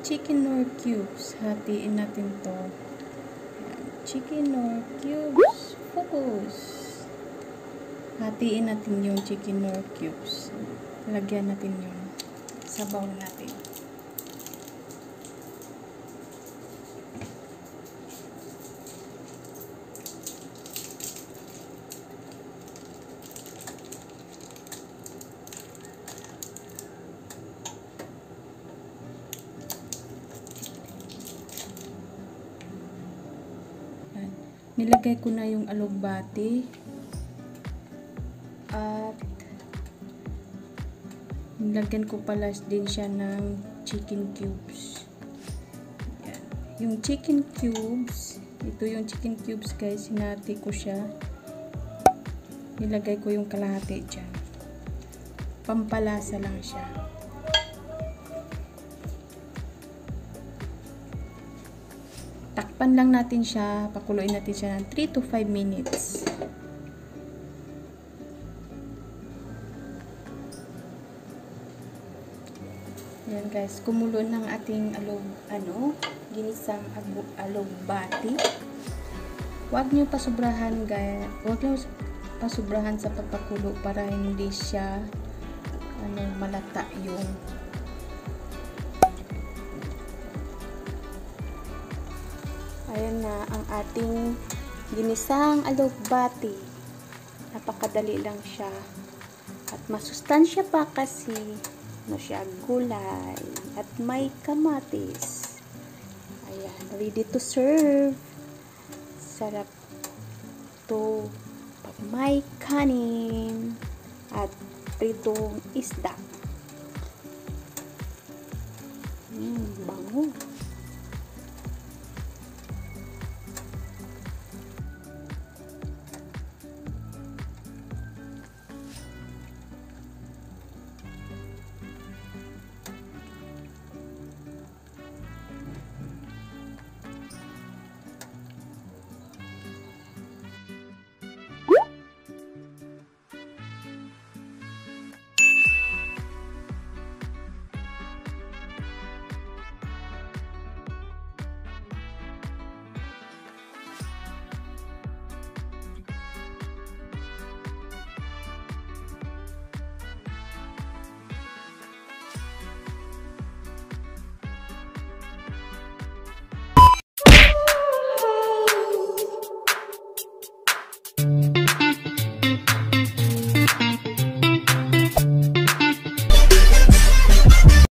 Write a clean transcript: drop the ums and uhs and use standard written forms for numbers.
chicken nor cubes. Hatiin natin to. Chicken nor cubes. Focus. Hatiin natin yung chicken nor cubes. Lagyan natin yung sa bowl natin. Nilagay ko na yung alugbati at nilagyan ko pala din siya ng chicken cubes. Yan. Yung chicken cubes, ito yung chicken cubes guys, hinati ko siya. Nilagay ko yung kalahati dyan. Pampalasa lang siya. Takpan lang natin siya, pakuluin natin siya ng 3 to 5 minutes. Yan guys, kumulo ng ating ginisang alugbati. Huwag niyo pasubrahan guys, huwag niyo pasubrahan sa pagpakulo para hindi siya malata yung ayan na ang ating ginisang alugbati. Napakadali lang siya. At masustansya pa kasi siya gulay. At may kamatis. Ayan. Ready to serve. Sarap to pag may kanin at pritong isda. Bango.